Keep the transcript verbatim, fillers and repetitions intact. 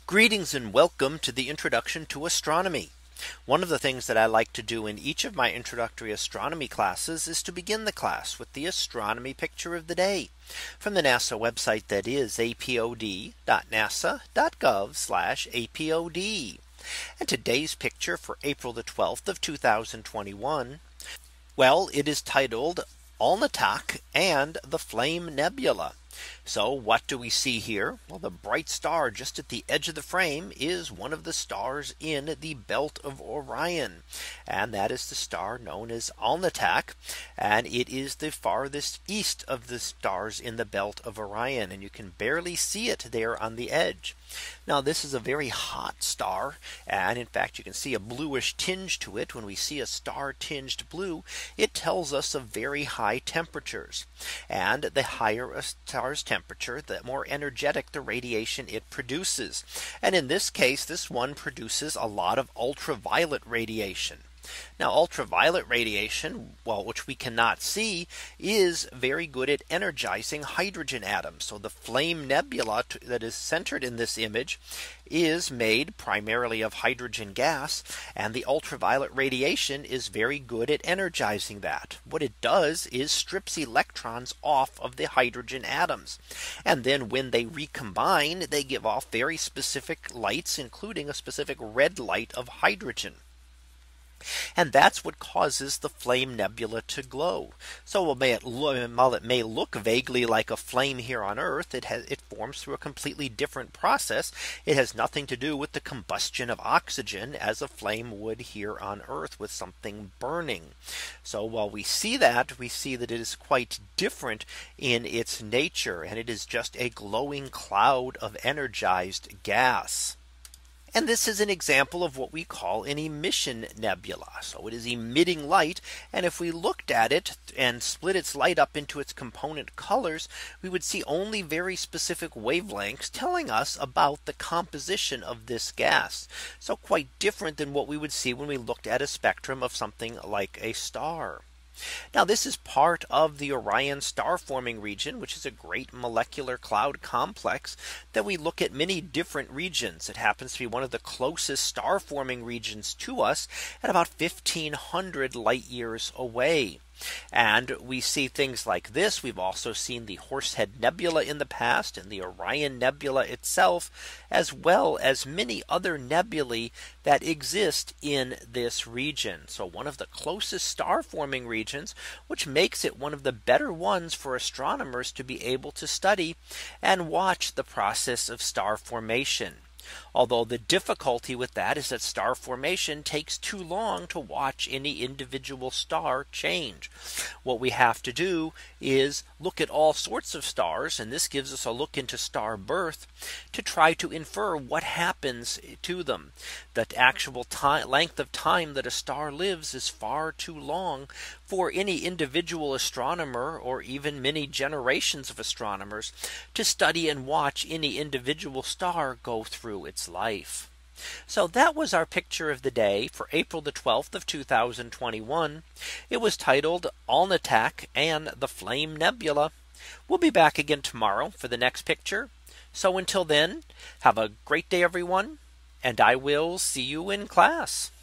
Greetings and welcome to the introduction to astronomy. One of the things that I like to do in each of my introductory astronomy classes is to begin the class with the astronomy picture of the day from the NASA website, that is apod dot nasa dot gov slash apod. And today's picture for April the twelfth of two thousand twenty-one. Well, it is titled Alnitak and the Flame Nebula. So what do we see here? Well, the bright star just at the edge of the frame is one of the stars in the belt of Orion. And that is the star known as Alnitak. And it is the farthest east of the stars in the belt of Orion. And you can barely see it there on the edge. Now, this is a very hot star. And in fact, you can see a bluish tinge to it. When we see a star tinged blue, it tells us of very high temperatures. And the higher a star's temperature, the more energetic the radiation it produces. And in this case, this one produces a lot of ultraviolet radiation. Now, ultraviolet radiation, well, which we cannot see, is very good at energizing hydrogen atoms. So the flame nebula that is centered in this image is made primarily of hydrogen gas, and the ultraviolet radiation is very good at energizing that. What it does is strips electrons off of the hydrogen atoms. And then when they recombine, they give off very specific lights, including a specific red light of hydrogen. And that's what causes the flame nebula to glow. So while it may look vaguely like a flame here on Earth, it has it forms through a completely different process. It has nothing to do with the combustion of oxygen as a flame would here on Earth with something burning. So while we see that, we see that it is quite different in its nature, and it is just a glowing cloud of energized gas. And this is an example of what we call an emission nebula. So it is emitting light. And if we looked at it and split its light up into its component colors, we would see only very specific wavelengths telling us about the composition of this gas. So quite different than what we would see when we looked at a spectrum of something like a star. Now, this is part of the Orion star forming region, which is a great molecular cloud complex that we look at many different regions. It happens to be one of the closest star forming regions to us at about fifteen hundred light years away. And we see things like this. We've also seen the Horsehead Nebula in the past, and the Orion Nebula itself, as well as many other nebulae that exist in this region. So one of the closest star forming regions, which makes it one of the better ones for astronomers to be able to study and watch the process of star formation. Although the difficulty with that is that star formation takes too long to watch any individual star change. What we have to do is look at all sorts of stars, and this gives us a look into star birth to try to infer what happens to them. The actual time, length of time that a star lives is far too long for any individual astronomer, or even many generations of astronomers, to study and watch any individual star go through its life. So that was our picture of the day for April the twelfth of two thousand twenty-one. It was titled Alnitak and the Flame Nebula. We'll be back again tomorrow for the next picture. So until then, have a great day, everyone, and I will see you in class.